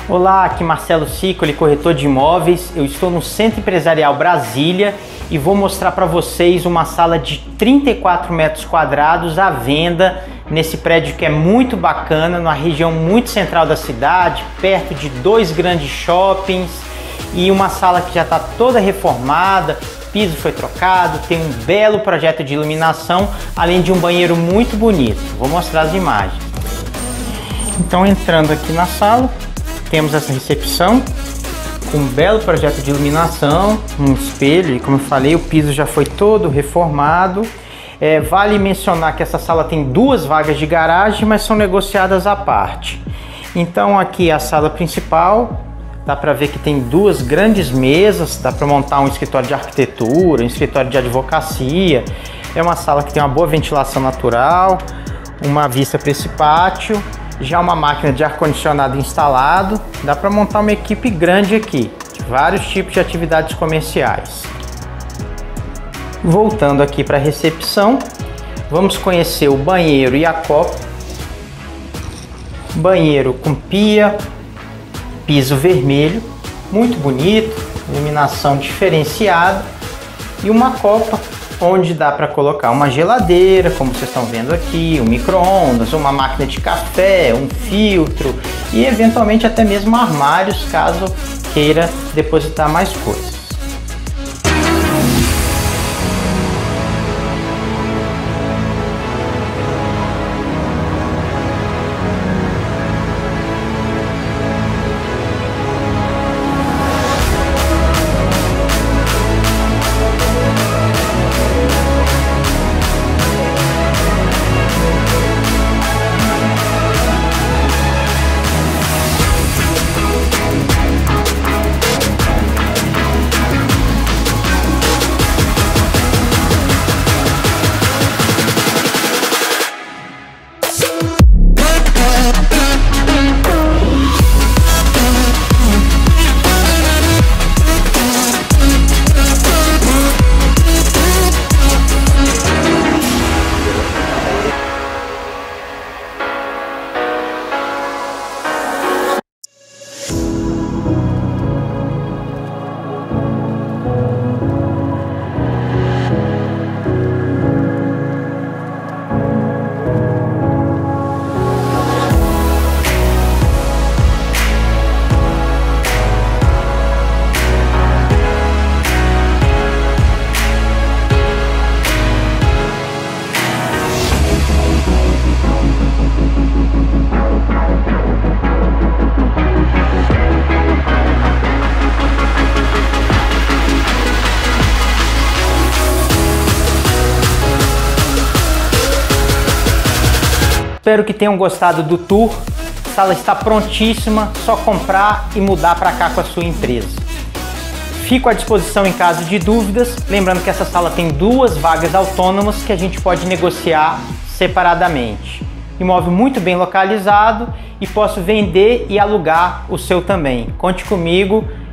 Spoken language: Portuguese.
Olá, aqui Marcelo Sicoli, corretor de imóveis. Eu estou no Centro Empresarial Brasília e vou mostrar para vocês uma sala de 34 metros quadrados à venda nesse prédio que é muito bacana, numa região muito central da cidade, perto de dois grandes shoppings, e uma sala que já está toda reformada, piso foi trocado, tem um belo projeto de iluminação, além de um banheiro muito bonito. Vou mostrar as imagens. Então, entrando aqui na sala, temos essa recepção com um belo projeto de iluminação, um espelho, e como eu falei, o piso já foi todo reformado. Vale mencionar que essa sala tem duas vagas de garagem, mas são negociadas à parte. Então aqui é a sala principal, dá para ver que tem duas grandes mesas, dá para montar um escritório de arquitetura, um escritório de advocacia. É uma sala que tem uma boa ventilação natural, uma vista para esse pátio. Já uma máquina de ar-condicionado instalado, dá para montar uma equipe grande aqui, de vários tipos de atividades comerciais. Voltando aqui para a recepção, vamos conhecer o banheiro e a copa. Banheiro com pia, piso vermelho, muito bonito, iluminação diferenciada, e uma copa onde dá para colocar uma geladeira, como vocês estão vendo aqui, um micro-ondas, uma máquina de café, um filtro e eventualmente até mesmo armários, caso queira depositar mais coisas. Espero que tenham gostado do tour. A sala está prontíssima, só comprar e mudar para cá com a sua empresa. Fico à disposição em caso de dúvidas, lembrando que essa sala tem duas vagas autônomas que a gente pode negociar separadamente. Imóvel muito bem localizado e posso vender e alugar o seu também. Conte comigo.